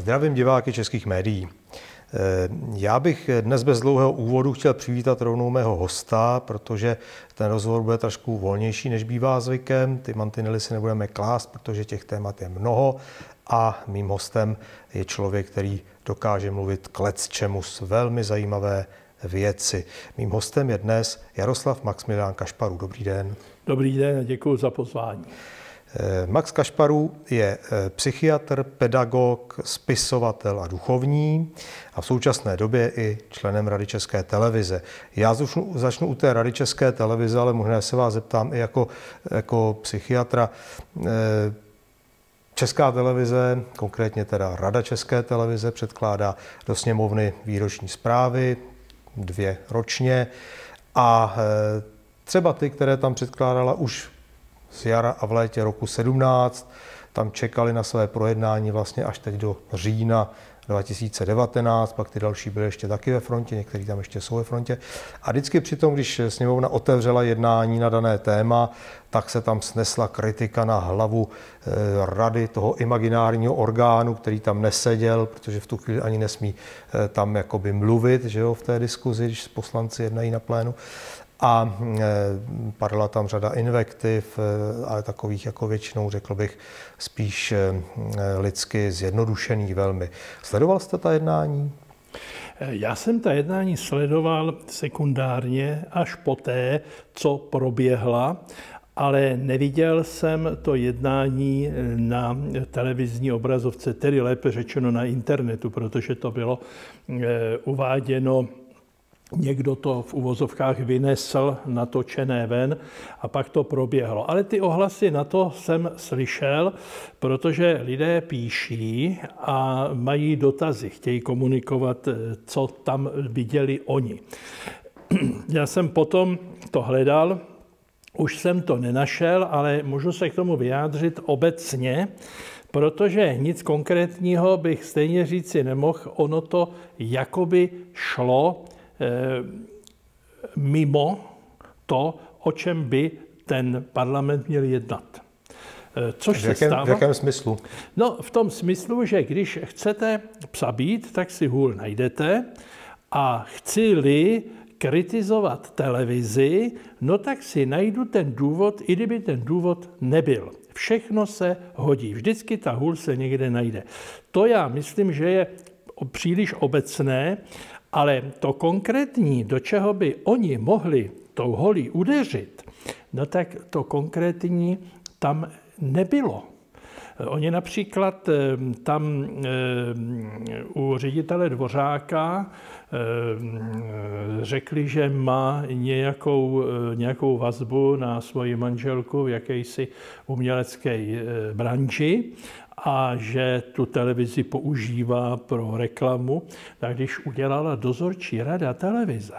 Zdravím diváky českých médií. Já bych dnes bez dlouhého úvodu chtěl přivítat rovnou mého hosta, protože ten rozhovor bude trošku volnější, než bývá zvykem. Ty mantinely si nebudeme klást, protože těch témat je mnoho a mým hostem je člověk, který dokáže mluvit k lecčemus velmi zajímavé věci. Mým hostem je dnes Jaroslav Maxmilián Kašparů. Dobrý den. Dobrý den a děkuji za pozvání. Max Kašparů je psychiatr, pedagog, spisovatel a duchovní a v současné době i členem Rady České televize. Já začnu u té Rady České televize, ale možná se vás zeptám i jako psychiatra. Česká televize, konkrétně teda Rada České televize, předkládá do sněmovny výroční zprávy, 2 ročně, a třeba ty, které tam předkládala už z jara a v létě roku 17, tam čekali na své projednání vlastně až teď do října 2019, pak ty další byly ještě taky ve frontě, některý tam ještě jsou ve frontě. A vždycky přitom, když sněmovna otevřela jednání na dané téma, tak se tam snesla kritika na hlavu rady, toho imaginárního orgánu, který tam neseděl, protože v tu chvíli ani nesmí tam jakoby mluvit, že jo, v té diskuzi, když poslanci jednají na plénu. A padla tam řada invektiv, ale takových jako většinou, řekl bych, spíš lidsky zjednodušených velmi. Sledoval jste ta jednání? Já jsem ta jednání sledoval sekundárně až poté, co proběhla, ale neviděl jsem to jednání na televizní obrazovce, tedy lépe řečeno na internetu, protože to bylo uváděno. Někdo to v uvozovkách vynesl natočené ven a pak to proběhlo. Ale ty ohlasy na to jsem slyšel, protože lidé píší a mají dotazy, chtějí komunikovat, co tam viděli oni. Já jsem potom to hledal, už jsem to nenašel, ale můžu se k tomu vyjádřit obecně, protože nic konkrétního bych stejně říci nemohl. Ono to jakoby šlo mimo to, o čem by ten parlament měl jednat. Což se stává. V jakém smyslu? No, v tom smyslu, že když chcete psa být, tak si hůl najdete, a chci-li kritizovat televizi, no tak si najdu ten důvod, i kdyby ten důvod nebyl. Všechno se hodí. Vždycky ta hůl se někde najde. To já myslím, že je příliš obecné, ale to konkrétní, do čeho by oni mohli tou holí udeřit, no tak to konkrétní tam nebylo. Oni například tam u ředitele Dvořáka řekli, že má nějakou vazbu na svoji manželku v jakési umělecké branži a že tu televizi používá pro reklamu, tak když udělala dozorčí rada televize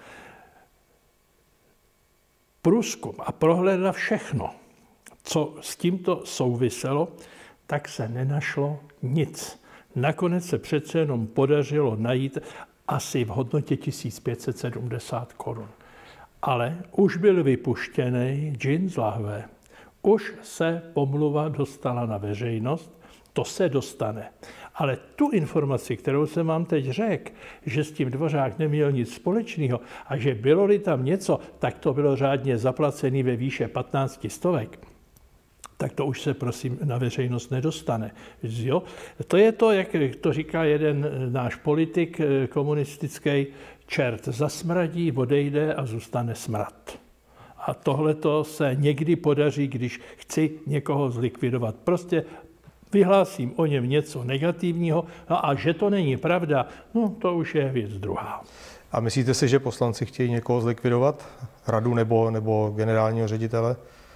průzkum a prohlédla všechno, co s tímto souviselo, tak se nenašlo nic. Nakonec se přece jenom podařilo najít asi v hodnotě 1570 korun. Ale už byl vypuštěný džin z lahve. Už se pomluva dostala na veřejnost, to se dostane. Ale tu informaci, kterou jsem vám teď řekl, že s tím Dvořák neměl nic společného a že bylo-li tam něco, tak to bylo řádně zaplacené ve výše 15 stovek, tak to už se prosím na veřejnost nedostane. Jo? To je to, jak to říká jeden náš politik komunistický, čert zasmradí, odejde a zůstane smrad. A tohleto se někdy podaří, když chci někoho zlikvidovat. Prostě vyhlásím o něm něco negativního, a že to není pravda, no to už je věc druhá. A myslíte si, že poslanci chtějí někoho zlikvidovat? Radu nebo generálního ředitele?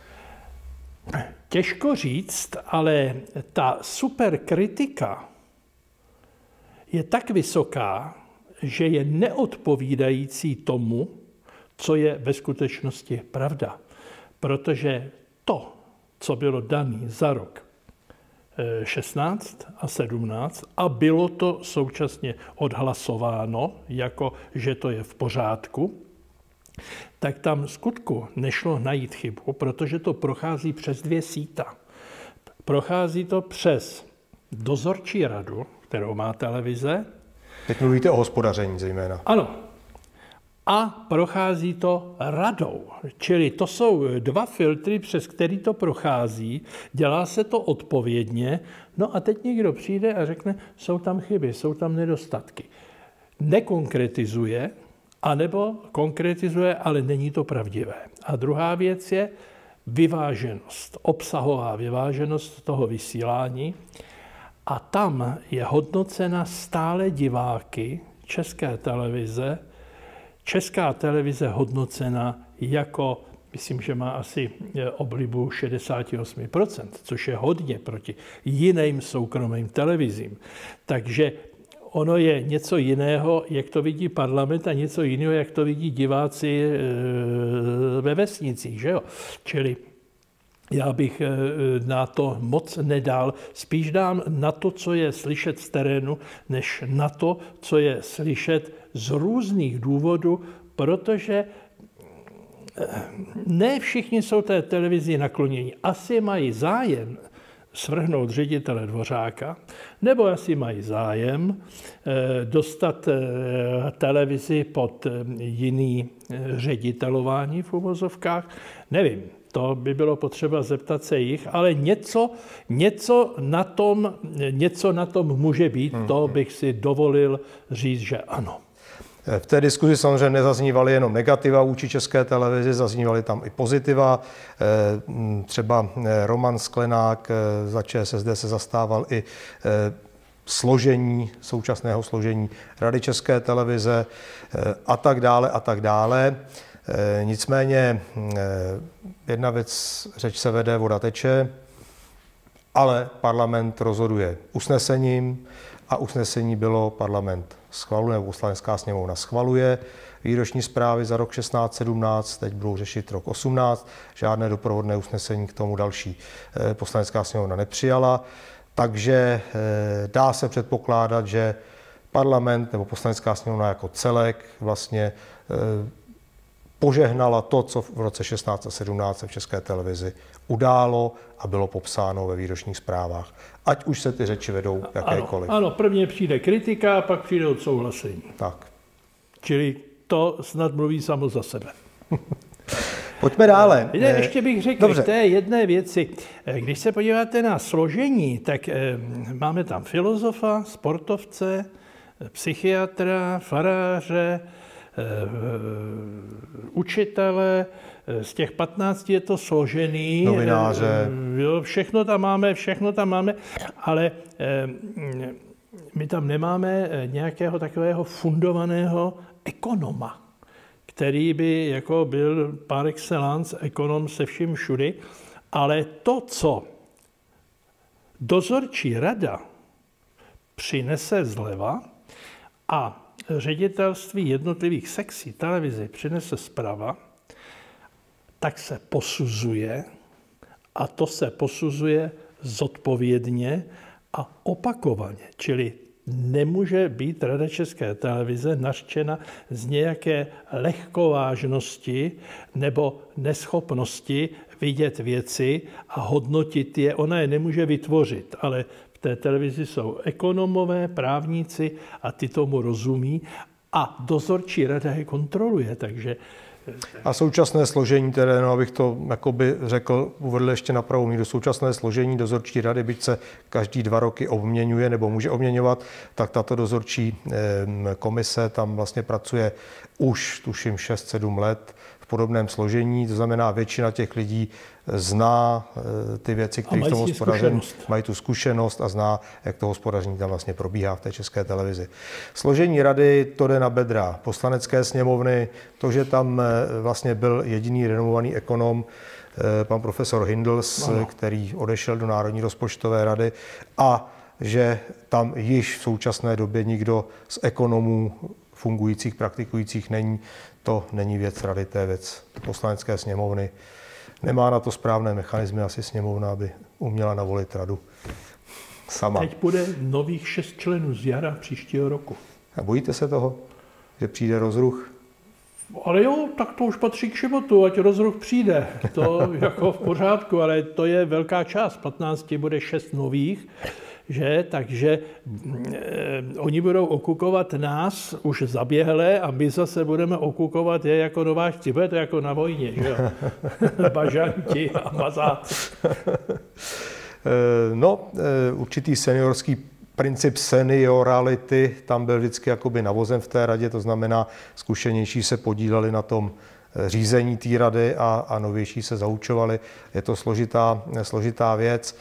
Těžko říct, ale ta superkritika je tak vysoká, že je neodpovídající tomu, co je ve skutečnosti pravda. Protože to, co bylo dané za rok 16 a 17 a bylo to současně odhlasováno, jako že to je v pořádku, tak tam skutku nešlo najít chybu, protože to prochází přes 2 síta. Prochází to přes dozorčí radu, kterou má televize. Teď mluvíte o hospodaření zejména. Ano. A prochází to radou. Čili to jsou dva filtry, přes který to prochází. Dělá se to odpovědně. No a teď někdo přijde a řekne, jsou tam chyby, jsou tam nedostatky. Nekonkretizuje, anebo konkretizuje, ale není to pravdivé. A druhá věc je vyváženost, obsahová vyváženost toho vysílání. A tam je hodnocena stále diváky České televize. Česká televize hodnocena jako, myslím, že má asi oblibu 68%, což je hodně proti jiným soukromým televizím. Takže ono je něco jiného, jak to vidí parlament, a něco jiného, jak to vidí diváci ve vesnicích. Že jo? Čili já bych na to moc nedal. Spíš dám na to, co je slyšet z terénu, než na to, co je slyšet z různých důvodů, protože ne všichni jsou té televizi nakloněni. Asi mají zájem svrhnout ředitele Dvořáka, nebo asi mají zájem dostat televizi pod jiný ředitelování v uvozovkách. Nevím, to by bylo potřeba zeptat se jich, ale něco na tom může být, to bych si dovolil říct, že ano. V té diskuzi samozřejmě nezaznívaly jenom negativa vůči České televizi, zaznívaly tam i pozitiva. Třeba Roman Sklenák za ČSSD se zastával i současného složení Rady České televize a tak dále a tak dále. Nicméně jedna věc, řeč se vede, voda teče, ale parlament rozhoduje usnesením a usnesení bylo parlament schvaluje, nebo Poslanecká sněmovna schvaluje výroční zprávy za rok 16-17, teď budou řešit rok 18, žádné doprovodné usnesení k tomu další Poslanecká sněmovna nepřijala, takže dá se předpokládat, že parlament nebo Poslanecká sněmovna jako celek vlastně požehnala to, co v roce 16 a 17 se v České televizi událo a bylo popsáno ve výročních zprávách. Ať už se ty řeči vedou jakékoliv. Ano, prvně přijde kritika, pak přijde odsouhlasení. Tak. Čili to snad mluví samo za sebe. Pojďme dále. Ještě bych řekl k té jedné věci. Když se podíváte na složení, tak máme tam filozofa, sportovce, psychiatra, faráře, učitele, z těch 15 je to složený. Novináře. Jo, všechno tam máme, ale my tam nemáme nějakého takového fundovaného ekonoma, který by jako byl par excellence ekonom se vším všudy, ale to, co dozorčí rada přinese zleva a ředitelství jednotlivých sekcí televize přinese zprava, tak se posuzuje, a to se posuzuje zodpovědně a opakovaně. Čili nemůže být Rada České televize nařčena z nějaké lehkovážnosti nebo neschopnosti vidět věci a hodnotit je. Ona je nemůže vytvořit, ale v té televizi jsou ekonomové, právníci a ty tomu rozumí a dozorčí rada je kontroluje, takže... A současné složení terénu, abych to jakoby řekl, uvedl ještě na pravou míru, současné složení dozorčí rady, byť se každý 2 roky obměňuje nebo může obměňovat, tak tato dozorčí komise tam vlastně pracuje už, tuším, 6-7 let v podobném složení, to znamená, většina těch lidí zná ty věci, které v tom hospodaření mají tu zkušenost a zná, jak to hospodaření tam vlastně probíhá v té České televizi. Složení rady, to jde na bedra Poslanecké sněmovny, to, že tam vlastně byl jediný renomovaný ekonom, pan profesor Hindls, který odešel do Národní rozpočtové rady, a že tam již v současné době nikdo z ekonomů fungujících, praktikujících není, to není věc rady, to je věc Poslanecké sněmovny. Nemá na to správné mechanismy asi sněmovna, aby uměla navolit radu sama. Teď bude nových 6 členů z jara příštího roku. A bojíte se toho, že přijde rozruch? Ale jo, tak to už patří k životu, ať rozruch přijde. To jako v pořádku, ale to je velká část. 15 bude 6 nových. že? Takže oni budou okukovat nás už zaběhlé a my zase budeme okukovat je jako nováčci. Bude to jako na vojně, že jo? Bažanti a mazáci. No, určitý seniorský princip seniorality tam byl vždycky jakoby navozen v té radě, to znamená, zkušenější se podíleli na tom řízení té rady a novější se zaučovali. Je to složitá věc.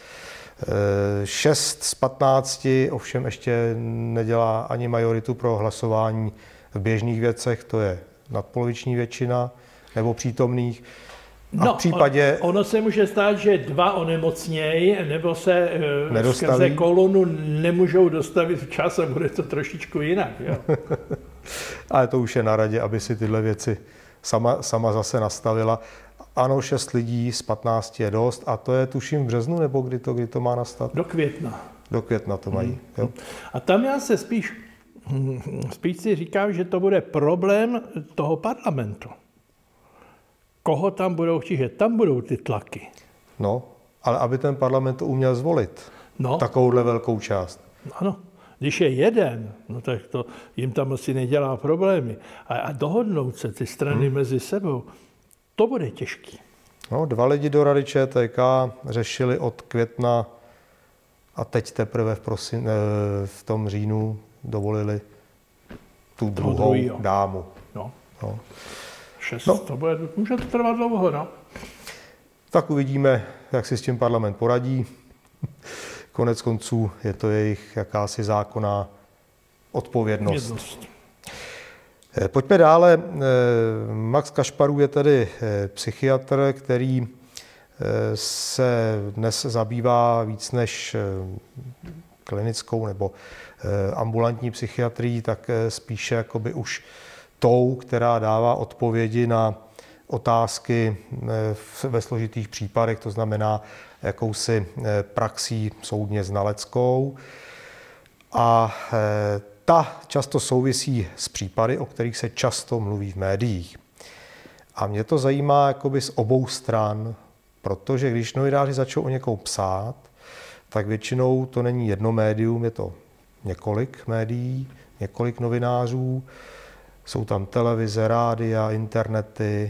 6 z 15 ovšem ještě nedělá ani majoritu pro hlasování v běžných věcech, to je nadpoloviční většina nebo přítomných. No, v případě... ono se může stát, že 2 onemocnějí, nebo se skrze kolonu nemůžou dostavit včas a bude to trošičku jinak. Jo? Ale to už je na radě, aby si tyhle věci sama zase nastavila. Ano, 6 lidí z 15 je dost a to je tuším v březnu, nebo kdy to má nastat? Do května. Do května to mají. Jo? A tam já se spíš si říkám, že to bude problém toho parlamentu. Koho tam budou chtít, že tam budou ty tlaky. No, ale aby ten parlament to uměl zvolit. No. Takovouhle velkou část. Ano. Když je jeden, no tak to jim tam asi nedělá problémy. A dohodnout se ty strany mezi sebou, to bude těžký. No, 2 lidi do Rady ČTK řešili od května a teď teprve v tom říjnu dovolili tu druhou dámu. No. 6, no. Může to trvat dlouho, no. Tak uvidíme, jak si s tím parlament poradí. Konec konců je to jejich jakási zákonná odpovědnost. Pojďme dále. Max Kašparů je tedy psychiatr, který se dnes zabývá víc než klinickou nebo ambulantní psychiatrií, tak spíše jakoby už tou, která dává odpovědi na otázky ve složitých případech, to znamená jakousi praxí soudně znaleckou. A ta často souvisí s případy, o kterých se často mluví v médiích. A mě to zajímá jakoby z obou stran, protože když novináři začnou o někoho psát, tak většinou to není jedno médium, je to několik médií, několik novinářů. Jsou tam televize, rádia, internety,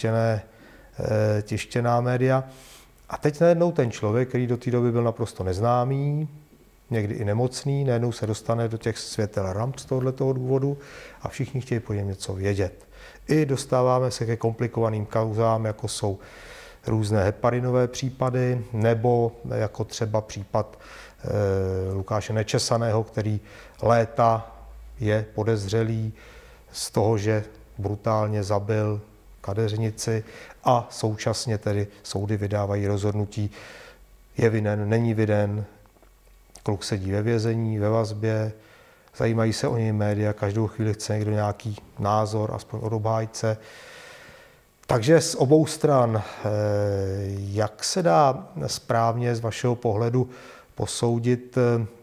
tištěná média. A teď najednou ten člověk, který do té doby byl naprosto neznámý, někdy i nemocný, najednou se dostane do těch světel ramp z tohoto důvodu a všichni chtějí po něm něco vědět. I dostáváme se ke komplikovaným kauzám, jako jsou různé heparinové případy, nebo jako třeba případ Lukáše Nečesaného, který léta je podezřelý z toho, že brutálně zabil kadeřnici a současně tedy soudy vydávají rozhodnutí, je vinen, není vinen, kluk sedí ve vězení, ve vazbě, zajímají se o něj média, každou chvíli chce někdo nějaký názor, aspoň od obhájce. Takže z obou stran, jak se dá správně z vašeho pohledu posoudit,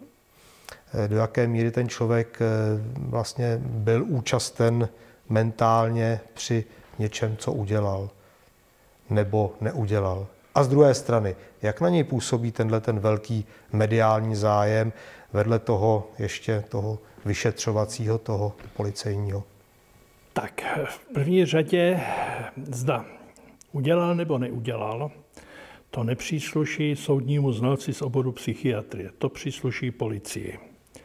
do jaké míry ten člověk vlastně byl účasten mentálně při něčem, co udělal nebo neudělal. A z druhé strany, jak na něj působí ten velký mediální zájem vedle toho ještě toho vyšetřovacího, toho policejního? Tak v první řadě zda udělal nebo neudělal, to nepřísluší soudnímu znalci z oboru psychiatrie, to přísluší policii.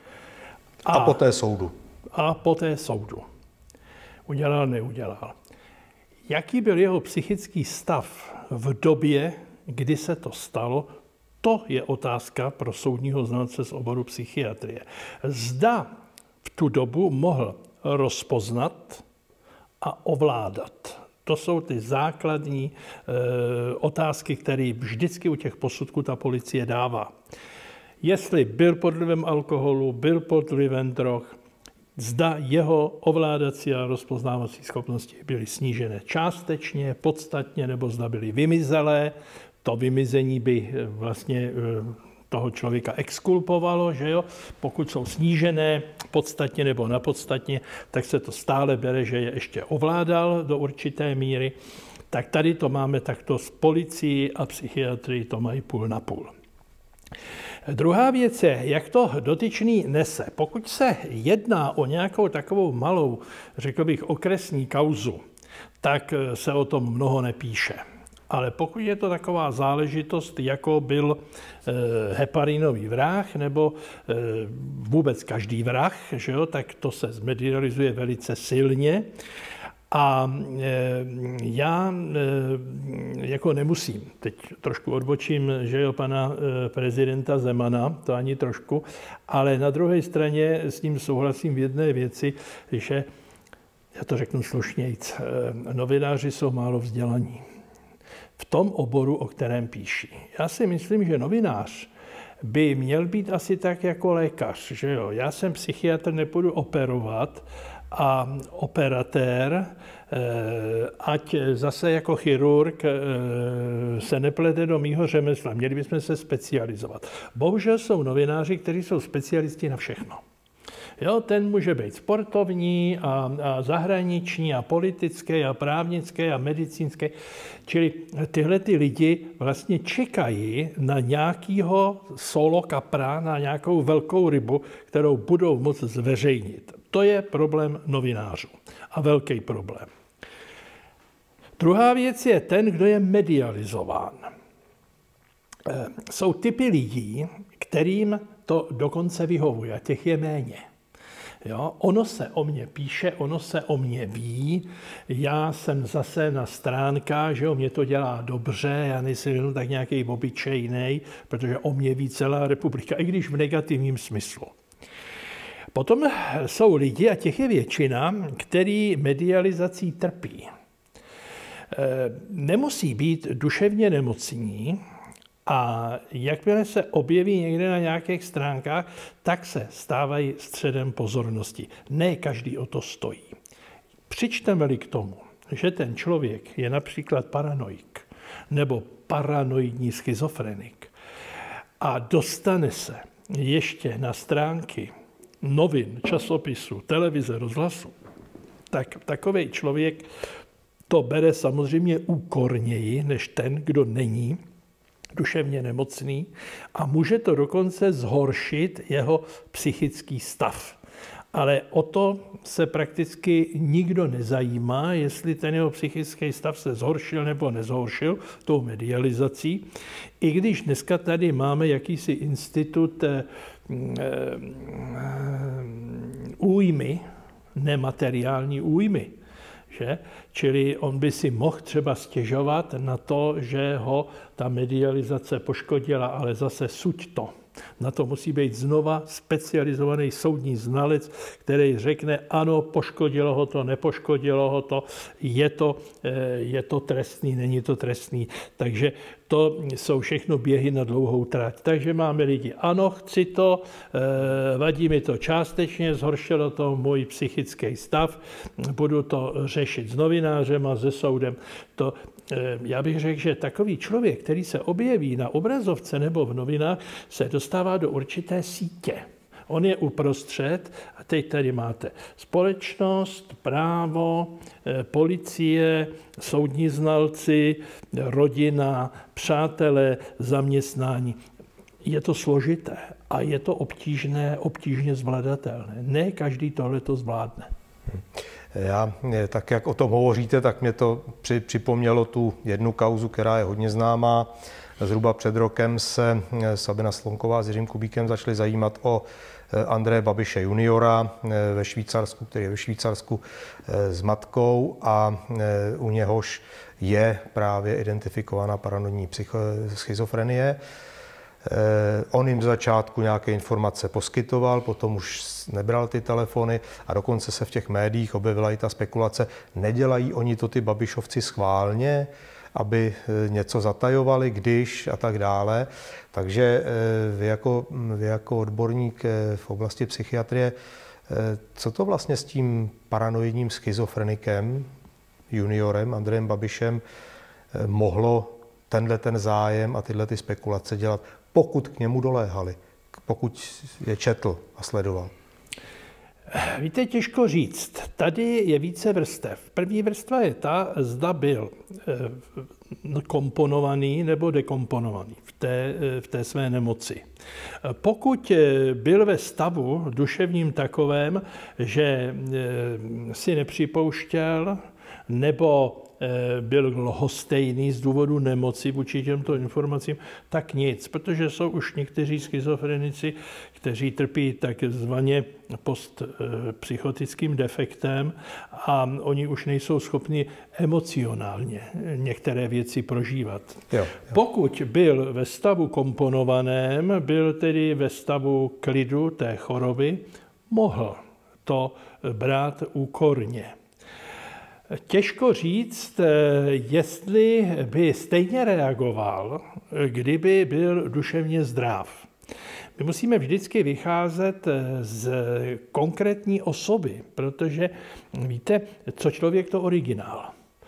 A poté soudu. A poté soudu. Udělal, neudělal. Jaký byl jeho psychický stav v době, kdy se to stalo, to je otázka pro soudního znalce z oboru psychiatrie. Zda v tu dobu mohl rozpoznat a ovládat. To jsou ty základní otázky, které vždycky u těch posudků ta policie dává. Jestli byl pod vlivem alkoholu, byl pod vlivem drog, zda jeho ovládací a rozpoznávací schopnosti byly snížené částečně, podstatně, nebo zda byly vymizelé. To vymizení by vlastně toho člověka exkulpovalo, že jo? Pokud jsou snížené podstatně nebo napodstatně, tak se to stále bere, že je ještě ovládal do určité míry. Tak tady to máme takto s policií a psychiatrii, to mají půl na půl. Druhá věc je, jak to dotyčný nese. Pokud se jedná o nějakou takovou malou, řekl bych, okresní kauzu, tak se o tom mnoho nepíše. Ale pokud je to taková záležitost, jako byl heparinový vrah nebo vůbec každý vrah, že jo, tak to se zmedializuje velice silně. A já jako nemusím, teď trošku odbočím, že jo, pana prezidenta Zemana, to ani trošku, ale na druhé straně s ním souhlasím v jedné věci, že, já to řeknu slušnějc, novináři jsou málo vzdělaní v tom oboru, o kterém píší. Já si myslím, že novinář by měl být asi tak jako lékař, že jo. Já jsem psychiatr, nepůjdu operovat a operatér, ať zase jako chirurg se neplete do mýho řemesla. Měli bychom se specializovat. Bohužel jsou novináři, kteří jsou specialisti na všechno. Jo, ten může být sportovní a zahraniční a politické a právnické a medicínské. Čili tyhle ty lidi vlastně čekají na nějakého solo kapra, na nějakou velkou rybu, kterou budou moct zveřejnit. To je problém novinářů a velký problém. Druhá věc je ten, kdo je medializován. Jsou typy lidí, kterým to dokonce vyhovuje, a těch je méně. Jo, ono se o mě píše, ono se o mě ví, já jsem zase na stránkách, že o mě to dělá dobře, já nejsem jenom tak nějaký obyčejnej, protože o mě ví celá republika, i když v negativním smyslu. Potom jsou lidi, a těch je většina, který medializací trpí. Nemusí být duševně nemocní, a jakmile se objeví někde na nějakých stránkách, tak se stávají středem pozornosti. Ne každý o to stojí. Přičteme-li k tomu, že ten člověk je například paranoik nebo paranoidní schizofrenik a dostane se ještě na stránky novin, časopisů, televize, rozhlasu, tak takovej člověk to bere samozřejmě úkorněji než ten, kdo není duševně nemocný a může to dokonce zhoršit jeho psychický stav. Ale o to se prakticky nikdo nezajímá, jestli ten jeho psychický stav se zhoršil nebo nezhoršil tou medializací. I když dneska tady máme jakýsi institut újmy, nemateriální újmy. Že? Čili on by si mohl třeba stěžovat na to, že ho ta medializace poškodila, ale zase suď to. Na to musí být znova specializovaný soudní znalec, který řekne, ano, poškodilo ho to, nepoškodilo ho to, je to trestný, není to trestný. Takže to jsou všechno běhy na dlouhou trať. Takže máme lidi, ano, chci to, vadí mi to částečně, zhoršilo to můj psychický stav, budu to řešit s novinářem a se soudem. Já bych řekl, že takový člověk, který se objeví na obrazovce nebo v novinách, se dostává do určité sítě. On je uprostřed a teď tady máte společnost, právo, policie, soudní znalci, rodina, přátelé, zaměstnání. Je to složité a je to obtížně zvladatelné. Ne každý tohle to zvládne. Já, tak jak o tom hovoříte, tak mě to připomnělo tu jednu kauzu, která je hodně známá. Zhruba před rokem se Sabina Slonková s Jiřím Kubíkem začali zajímat o Andreje Babiše juniora ve Švýcarsku, který je ve Švýcarsku s matkou a u něhož je právě identifikovaná paranoidní schizofrenie. On jim z začátku nějaké informace poskytoval, potom už nebral ty telefony a dokonce se v těch médiích objevila i ta spekulace, nedělají oni to ty Babišovci schválně, aby něco zatajovali, když a tak dále. Takže vy jako odborník v oblasti psychiatrie, co to vlastně s tím paranoidním schizofrenikem, juniorem Andrejem Babišem, mohlo ten zájem a tyhle ty spekulace dělat, pokud k němu doléhali, pokud je četl a sledoval? Víte, těžko říct. Tady je více vrstev. První vrstva je ta, zda byl komponovaný nebo dekomponovaný v té své nemoci. Pokud byl ve stavu duševním takovém, že si nepřipouštěl nebo byl lhostejný z důvodu nemoci vůči těmto informacím, tak nic, protože jsou už někteří schizofrenici, kteří trpí takzvaně postpsychotickým defektem a oni už nejsou schopni emocionálně některé věci prožívat. Jo. Pokud byl ve stavu komponovaném, byl tedy ve stavu klidu té choroby, mohl to brát úkorně. Těžko říct, jestli by stejně reagoval, kdyby byl duševně zdrav. My musíme vždycky vycházet z konkrétní osoby, protože víte, co člověk, to originál.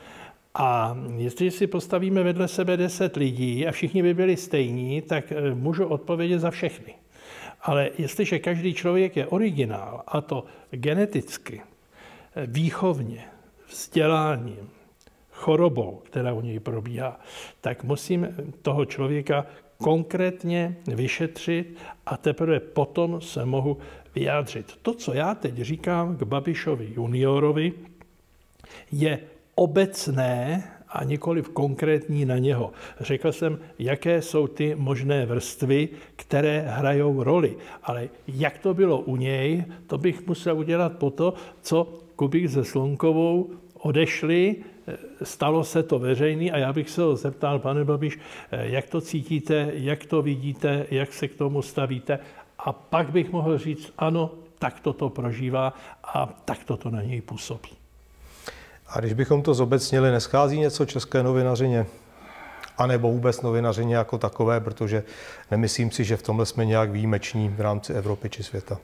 A jestliže si postavíme vedle sebe 10 lidí a všichni by byli stejní, tak můžu odpovědět za všechny. Ale jestliže každý člověk je originál, a to geneticky, výchovně, vzděláním, chorobou, která u něj probíhá, tak musím toho člověka konkrétně vyšetřit a teprve potom se mohu vyjádřit. To, co já teď říkám k Babišovi juniorovi, je obecné a nikoliv konkrétní na něho. Řekl jsem, jaké jsou ty možné vrstvy, které hrajou roli. Ale jak to bylo u něj, to bych musel udělat po to, co Kubík se Slonkovou odešli, stalo se to veřejný a já bych se ho zeptal, pane Babiš, jak to cítíte, jak to vidíte, jak se k tomu stavíte a pak bych mohl říct, ano, tak to prožívá a tak to na něj působí. A když bychom to zobecnili, neschází něco české novinařině? A nebo vůbec novinařině jako takové, protože nemyslím si, že v tomhle jsme nějak výjimeční v rámci Evropy či světa.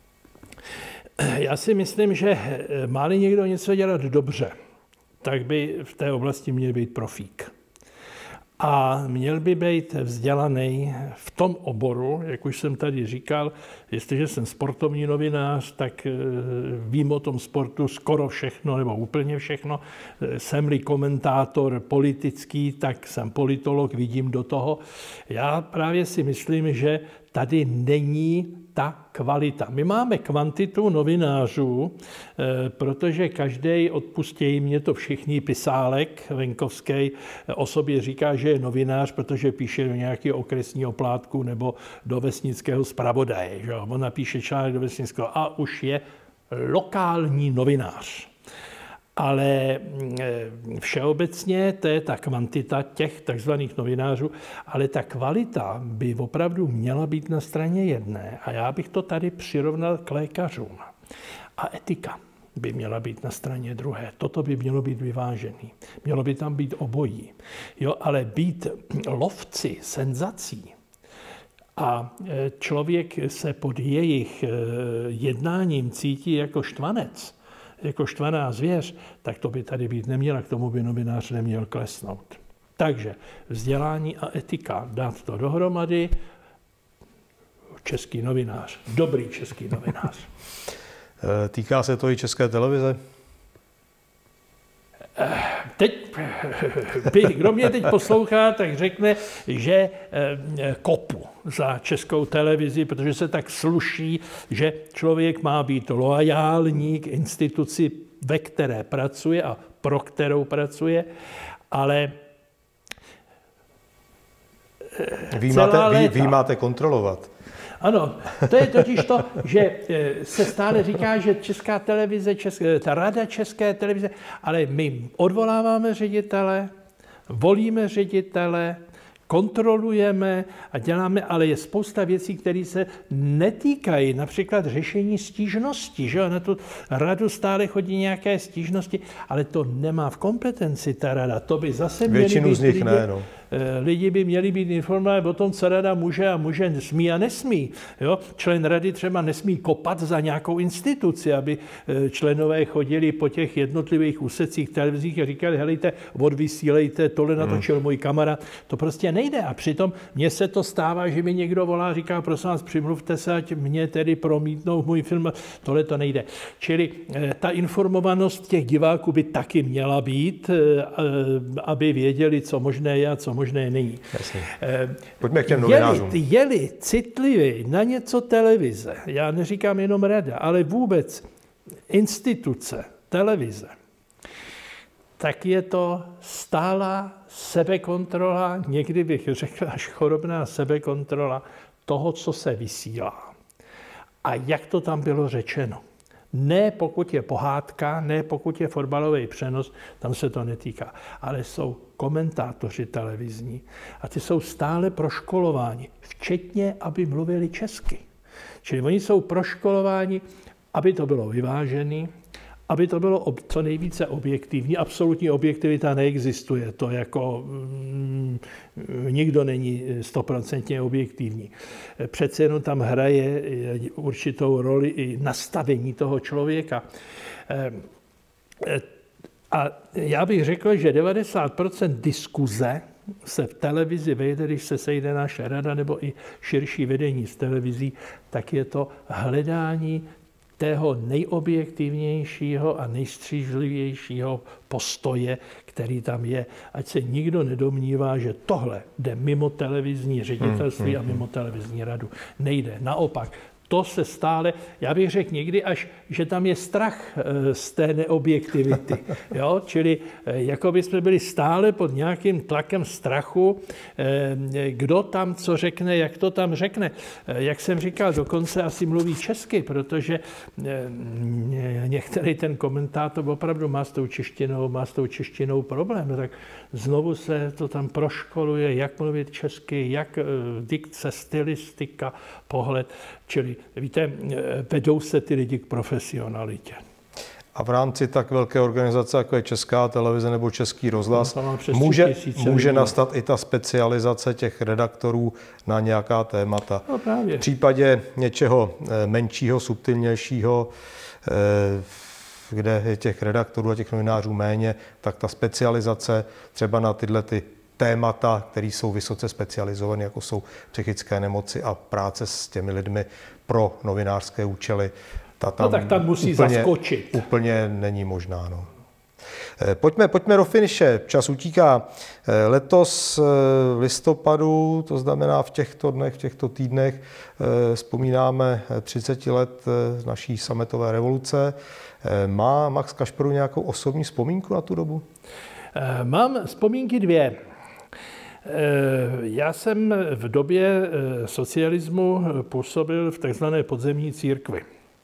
Já si myslím, že má-li někdo něco dělat dobře, tak by v té oblasti měl být profík. A měl by být vzdělaný v tom oboru, jak už jsem tady říkal, jestliže jsem sportovní novinář, tak vím o tom sportu skoro všechno nebo úplně všechno. Jsem-li komentátor politický, tak jsem politolog, vidím do toho. Já právě si myslím, že tady není ta kvalita. My máme kvantitu novinářů, protože každý, odpustějí mě to všichni, Pisálek venkovský o sobě říká, že je novinář, protože píše do nějakého okresního plátku nebo do vesnického zpravodaje. Že? On napíše článek do vesnického a už je lokální novinář. Ale všeobecně to je ta kvantita těch takzvaných novinářů, ale ta kvalita by opravdu měla být na straně jedné a já bych to tady přirovnal k lékařům. A etika by měla být na straně druhé. Toto by mělo být vyvážený. Mělo by tam být obojí. Jo, ale být lovci senzací a člověk se pod jejich jednáním cítí jako štvanec, jako štvaná zvěř, tak to by tady být neměla, k tomu by novinář neměl klesnout. Takže vzdělání a etika, dát to dohromady, český novinář, dobrý český novinář. Týká se to i České televize? Kdo mě teď poslouchá, tak řekne, že kopu za Českou televizi, protože se tak sluší, že člověk má být loajální k instituci, ve které pracuje a pro kterou pracuje, ale vy máte kontrolovat. Ano, to je totiž to, že se stále říká, že Česká televize, ta Rada České televize, ale my odvoláváme ředitele, volíme ředitele, kontrolujeme a děláme, ale je spousta věcí, které se netýkají, například řešení stížností, že na tu radu stále chodí nějaké stížnosti, ale to nemá v kompetenci ta rada, to by zase měli většinu být z nich lidi, ne, no. lidi by měli být informovaní o tom, co rada může a smí a nesmí. Jo? Člen rady třeba nesmí kopat za nějakou instituci, aby členové chodili po těch jednotlivých úsecích televizích a říkali, helejte, odvysílejte, tohle natočil můj kamarád. To prostě nejde. A přitom mně se to stává, že mi někdo volá, říká, prosím vás, přimluvte se, ať mě tedy promítnou můj film. Tohle to nejde. Čili ta informovanost těch diváků by taky měla být, aby věděli, co možné je a co možné není. Jasně. Pojďme k těm novinářům. Je-li citlivý na něco televize, já neříkám jenom rada, ale vůbec instituce, televize, tak je to stálá sebekontrola, někdy bych řekl až chorobná sebekontrola toho, co se vysílá. A jak to tam bylo řečeno. Ne pokud je pohádka, ne pokud je fotbalový přenos, tam se to netýká. Ale jsou komentátoři televizní a ty jsou stále proškolováni, včetně, aby mluvili česky. Čili oni jsou proškolováni, aby to bylo vyvážené, aby to bylo co nejvíce objektivní. Absolutní objektivita neexistuje. To jako nikdo není 100% objektivní. Přece jenom tam hraje určitou roli i nastavení toho člověka. A já bych řekl, že 90% diskuze se v televizi vejde, když se sejde naše rada nebo i širší vedení z televizí, tak je to hledání tého nejobjektivnějšího a nejstřízlivějšího postoje, který tam je. Ať se nikdo nedomnívá, že tohle jde mimo televizní ředitelství a mimo televizní radu. Nejde. Naopak. To se stále, já bych řekl někdy až, že tam je strach z té neobjektivity. Jo? Čili jako by jsme byli stále pod nějakým tlakem strachu, kdo tam co řekne, jak to tam řekne. Jak jsem říkal, dokonce asi mluví česky, protože některý ten komentátor opravdu má s tou češtinou problém. Tak znovu se to tam proškoluje, jak mluvit česky, jak dikce, stylistika, pohled. Čili, víte, vedou se ty lidi k profesionalitě. A v rámci tak velké organizace, jako je Česká televize nebo Český rozhlas, může nastat i ta specializace těch redaktorů na nějaká témata. No právě. V případě něčeho menšího, subtilnějšího, kde je těch redaktorů a těch novinářů méně, tak ta specializace třeba na tyhle ty témata, které jsou vysoce specializované, jako jsou psychické nemoci a práce s těmi lidmi pro novinářské účely, tak tam musí zaskočit. Úplně není možná. No. Pojďme do finiše. Čas utíká. Letos v listopadu, to znamená v těchto dnech, v těchto týdnech, vzpomínáme 30 let naší sametové revoluce. Má Max Kašperů nějakou osobní vzpomínku na tu dobu? Mám vzpomínky dvě. Já jsem v době socialismu působil v takzvané podzemní církvi.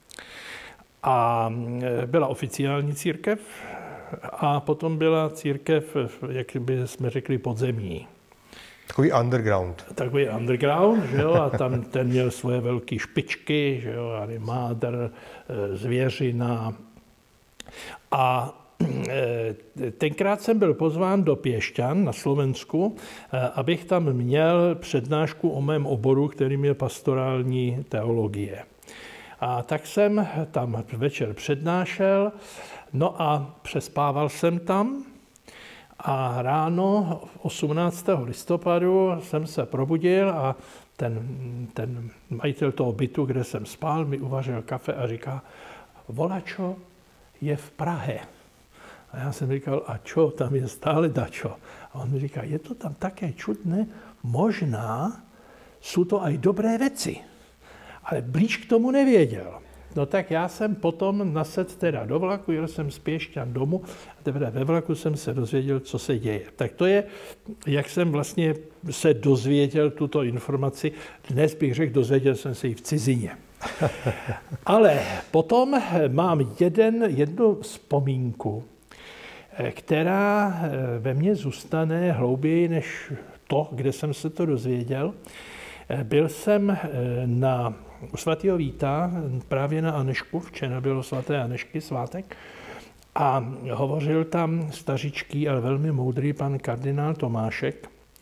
A byla oficiální církev a potom byla církev, jak by jsme řekli, podzemní. Takový underground. Takový underground, že jo, a tam ten měl svoje velké špičky, že jo, mádr, zvěřina. A tenkrát jsem byl pozván do Piešťan na Slovensku, abych tam měl přednášku o mém oboru, kterým je pastorální teologie. A tak jsem tam večer přednášel, no a přespával jsem tam a ráno 18. listopadu jsem se probudil a ten majitel toho bytu, kde jsem spal, mi uvařil kafe a říká, volačo je v Prahe. A já jsem říkal, a čo, tam je stále dačo. A on mi říká, je to tam také čudné, možná jsou to aj dobré věci. Ale blíž k tomu nevěděl. No tak já jsem potom nasedl teda do vlaku, jel jsem z Piešťan domů a teprve ve vlaku jsem se dozvěděl, co se děje. Tak to je, jak jsem vlastně se dozvěděl tuto informaci. Dnes bych řekl, dozvěděl jsem se ji v cizině. Ale potom mám jednu vzpomínku, která ve mně zůstane hlouběji než to, kde jsem se to dozvěděl. Byl jsem u svatého Víta, právě na Anešku, včera bylo svaté Anešky, svátek, a hovořil tam stařičký, ale velmi moudrý pan kardinál Tomášek.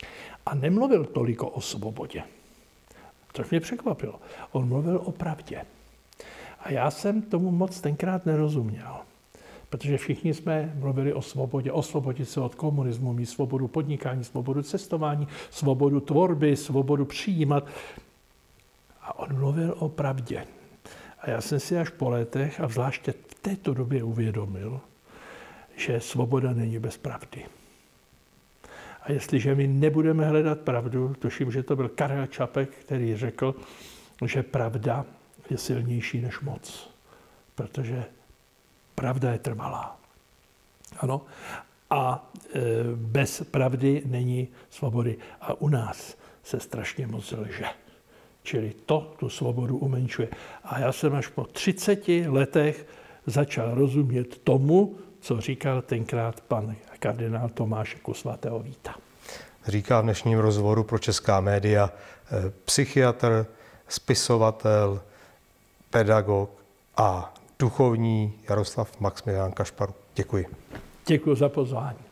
A nemluvil toliko o svobodě, což mě překvapilo. On mluvil o pravdě. A já jsem tomu moc tenkrát nerozuměl, protože všichni jsme mluvili o svobodě, osvobodit se od komunismu, mít svobodu podnikání, svobodu cestování, svobodu tvorby, svobodu přijímat. A on mluvil o pravdě. A já jsem si až po letech, a zvláště v této době uvědomil, že svoboda není bez pravdy. A jestliže my nebudeme hledat pravdu, tuším, že to byl Karel Čapek, který řekl, že pravda je silnější než moc, protože pravda je trvalá. Ano? A bez pravdy není svobody. A u nás se strašně moc lže. Čili to tu svobodu umenšuje. A já jsem až po 30 letech začal rozumět tomu, co říkal tenkrát pan kardinál Tomáš Kus svatého Víta. Říká v dnešním rozhovoru pro česká média psychiatr, spisovatel, pedagog a duchovní Jaroslav Maxmilián Kašparu. Děkuji. Děkuji za pozvání.